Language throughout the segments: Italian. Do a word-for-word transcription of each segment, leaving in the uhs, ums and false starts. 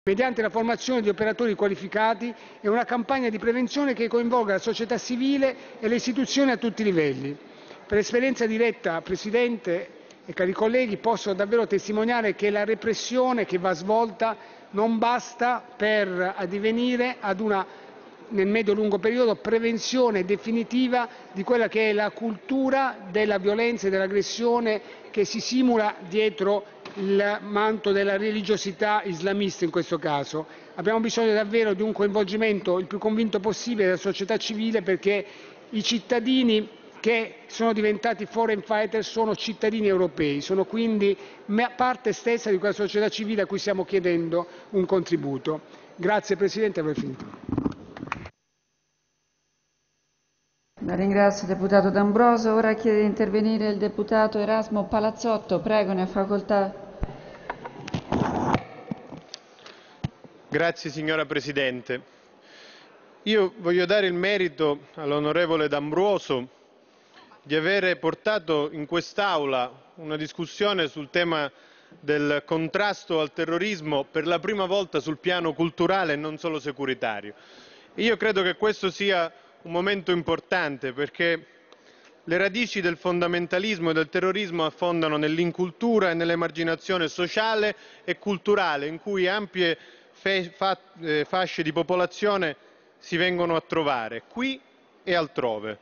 mediante la formazione di operatori qualificati e una campagna di prevenzione che coinvolga la società civile e le istituzioni a tutti i livelli. Per esperienza diretta, Presidente e cari colleghi, posso davvero testimoniare che la repressione che va svolta non basta per addivenire ad una, nel medio-lungo periodo, prevenzione definitiva di quella che è la cultura della violenza e dell'aggressione che si simula dietro il manto della religiosità islamista in questo caso. Abbiamo bisogno davvero di un coinvolgimento il più convinto possibile della società civile, perché i cittadini che sono diventati foreign fighter sono cittadini europei, sono quindi parte stessa di quella società civile a cui stiamo chiedendo un contributo. Grazie Presidente, avrei finito. La ringrazio deputato D'Ambroso. Ora chiede di intervenire il deputato Erasmo Palazzotto. Prego, ne ha facoltà. Grazie signora Presidente. Io voglio dare il merito all'onorevole D'Ambroso di avere portato in quest'Aula una discussione sul tema del contrasto al terrorismo per la prima volta sul piano culturale e non solo securitario. Io credo che questo sia un momento importante, perché le radici del fondamentalismo e del terrorismo affondano nell'incultura e nell'emarginazione sociale e culturale, in cui ampie fasce di popolazione si vengono a trovare, qui e altrove.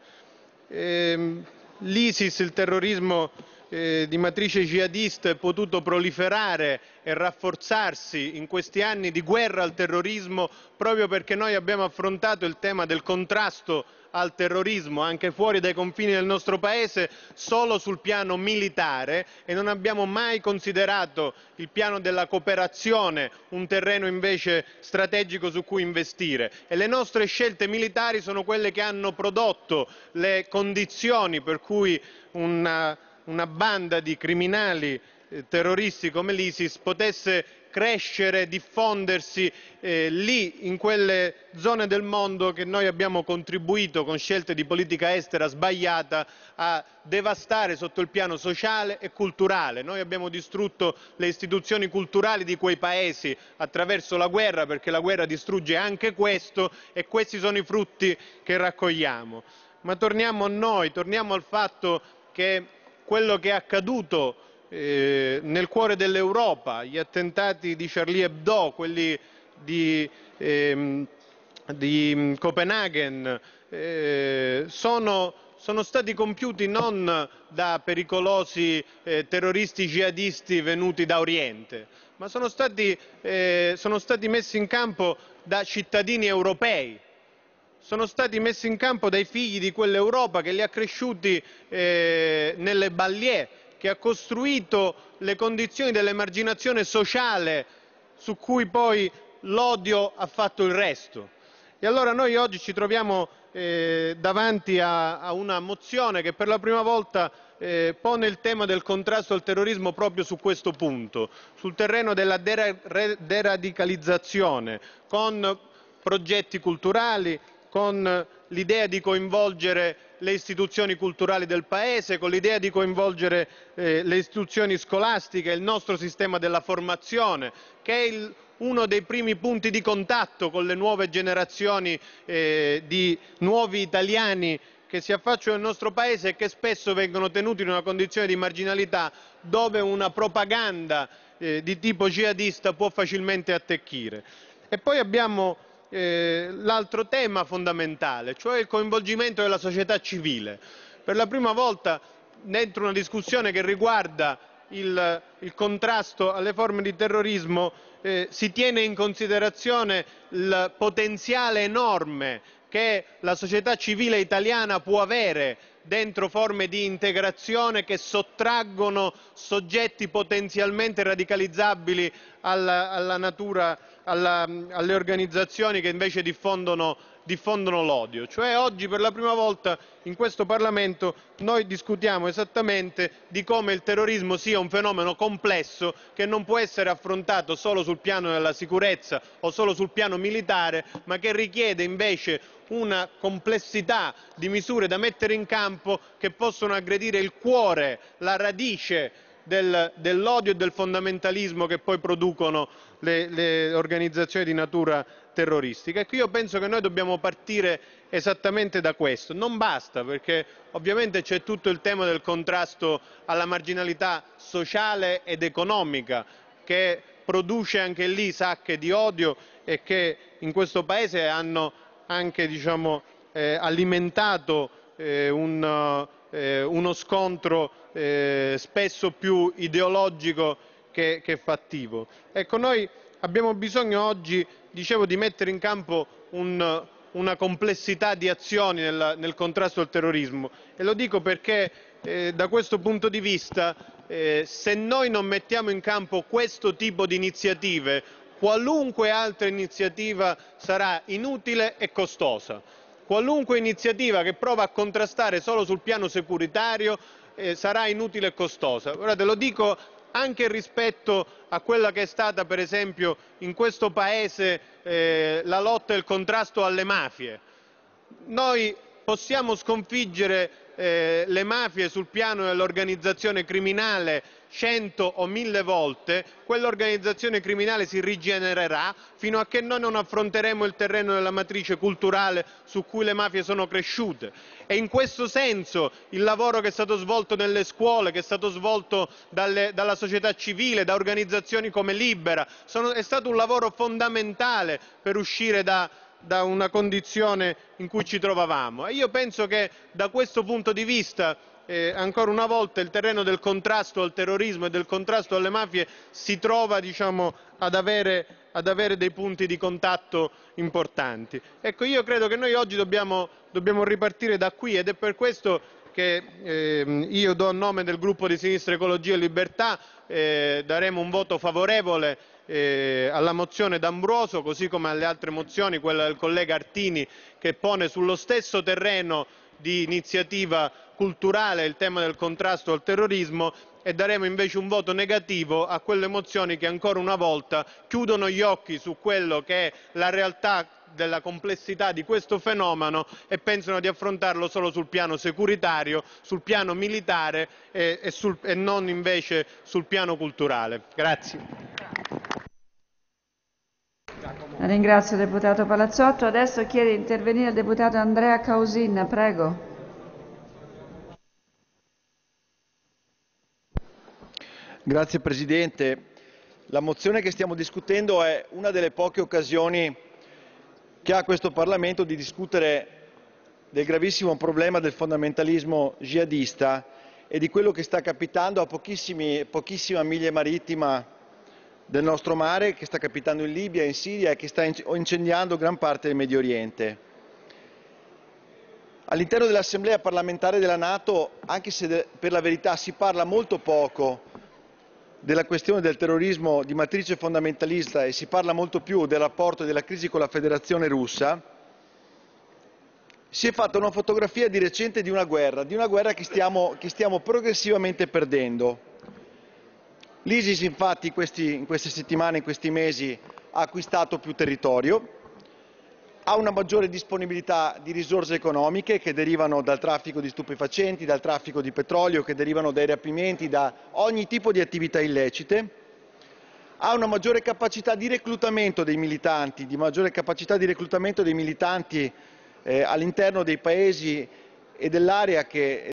Ehm, L'ISIS, il terrorismo eh, di matrice jihadista, è potuto proliferare e rafforzarsi in questi anni di guerra al terrorismo proprio perché noi abbiamo affrontato il tema del contrasto al terrorismo anche fuori dai confini del nostro Paese solo sul piano militare e non abbiamo mai considerato il piano della cooperazione un terreno invece strategico su cui investire, e le nostre scelte militari sono quelle che hanno prodotto le condizioni per cui una, una banda di criminali eh, terroristi come l'ISIS potesse crescere, diffondersi eh, lì, in quelle zone del mondo che noi abbiamo contribuito con scelte di politica estera sbagliata a devastare sotto il piano sociale e culturale. Noi abbiamo distrutto le istituzioni culturali di quei paesi attraverso la guerra, perché la guerra distrugge anche questo, e questi sono i frutti che raccogliamo. Ma torniamo a noi, torniamo al fatto che quello che è accaduto Eh, nel cuore dell'Europa, gli attentati di Charlie Hebdo, quelli di, ehm, di Copenaghen, eh, sono, sono stati compiuti non da pericolosi eh, terroristi jihadisti venuti da Oriente, ma sono stati, eh, sono stati messi in campo da cittadini europei. Sono stati messi in campo dai figli di quell'Europa che li ha cresciuti eh, nelle banlieue, che ha costruito le condizioni dell'emarginazione sociale su cui poi l'odio ha fatto il resto. E allora noi oggi ci troviamo eh, davanti a, a una mozione che per la prima volta eh, pone il tema del contrasto al terrorismo proprio su questo punto, sul terreno della dera deradicalizzazione, con progetti culturali, con l'idea di coinvolgere le istituzioni culturali del Paese, con l'idea di coinvolgere eh, le istituzioni scolastiche, il nostro sistema della formazione, che è il, uno dei primi punti di contatto con le nuove generazioni eh, di nuovi italiani che si affacciano nel nostro Paese e che spesso vengono tenuti in una condizione di marginalità dove una propaganda eh, di tipo jihadista può facilmente attecchire. E poi abbiamo Eh, l'altro tema fondamentale, cioè il coinvolgimento della società civile. Per la prima volta dentro una discussione che riguarda il, il contrasto alle forme di terrorismo eh, si tiene in considerazione il potenziale enorme che la società civile italiana può avere dentro forme di integrazione che sottraggono soggetti potenzialmente radicalizzabili alla, alla natura, alla, alle organizzazioni che invece diffondono, diffondono l'odio. Cioè oggi per la prima volta in questo Parlamento noi discutiamo esattamente di come il terrorismo sia un fenomeno complesso che non può essere affrontato solo sul piano della sicurezza o solo sul piano militare, ma che richiede invece una complessità di misure da mettere in campo che possono aggredire il cuore, la radice del, dell'odio e del fondamentalismo che poi producono le, le organizzazioni di natura terroristica. Ecco, io penso che noi dobbiamo partire esattamente da questo. Non basta, perché ovviamente c'è tutto il tema del contrasto alla marginalità sociale ed economica, che produce anche lì sacche di odio e che in questo Paese hanno anche, diciamo, eh, alimentato eh, un, eh, uno scontro eh, spesso più ideologico che, che fattivo. Ecco, noi abbiamo bisogno oggi, dicevo, di mettere in campo un, una complessità di azioni nel, nel contrasto al terrorismo, e lo dico perché eh, da questo punto di vista eh, se noi non mettiamo in campo questo tipo di iniziative, qualunque altra iniziativa sarà inutile e costosa. Qualunque iniziativa che prova a contrastare solo sul piano securitario eh, sarà inutile e costosa. Guardate, lo dico anche rispetto a quella che è stata, per esempio, in questo Paese eh, la lotta e il contrasto alle mafie. Noi possiamo sconfiggere eh, le mafie sul piano dell'organizzazione criminale cento o mille volte, quell'organizzazione criminale si rigenererà fino a che noi non affronteremo il terreno della matrice culturale su cui le mafie sono cresciute. E in questo senso il lavoro che è stato svolto nelle scuole, che è stato svolto dalle, dalla società civile, da organizzazioni come Libera, sono, è stato un lavoro fondamentale per uscire da da una condizione in cui ci trovavamo. E io penso che da questo punto di vista eh, ancora una volta il terreno del contrasto al terrorismo e del contrasto alle mafie si trova, diciamo, ad avere, ad avere dei punti di contatto importanti. Ecco, io credo che noi oggi dobbiamo, dobbiamo ripartire da qui, ed è per questo che eh, io do a nome del gruppo di Sinistra Ecologia e Libertà eh, daremo un voto favorevole eh, alla mozione D'Ambroso, così come alle altre mozioni, quella del collega Artini che pone sullo stesso terreno di iniziativa culturale il tema del contrasto al terrorismo, e daremo invece un voto negativo a quelle mozioni che ancora una volta chiudono gli occhi su quello che è la realtà della complessità di questo fenomeno e pensano di affrontarlo solo sul piano securitario, sul piano militare e, e, sul, e non invece sul piano culturale. Grazie. La ringrazio, deputato Palazzotto. Adesso chiede di intervenire il deputato Andrea Causin, prego. Grazie Presidente. La mozione che stiamo discutendo è una delle poche occasioni che ha questo Parlamento di discutere del gravissimo problema del fondamentalismo jihadista e di quello che sta capitando a pochissima miglia marittima del nostro mare, che sta capitando in Libia, in Siria e che sta incendiando gran parte del Medio Oriente. All'interno dell'Assemblea parlamentare della NATO, anche se per la verità si parla molto poco della questione del terrorismo di matrice fondamentalista e si parla molto più del rapporto e della crisi con la Federazione Russa, si è fatta una fotografia di recente di una guerra, di una guerra che stiamo, che stiamo progressivamente perdendo. L'ISIS infatti in, questi, in queste settimane, in questi mesi ha acquistato più territorio, ha una maggiore disponibilità di risorse economiche che derivano dal traffico di stupefacenti, dal traffico di petrolio, che derivano dai rapimenti, da ogni tipo di attività illecite, ha una maggiore capacità di reclutamento dei militanti, di maggiore capacità di reclutamento dei militanti eh, all'interno dei paesi e dell'area che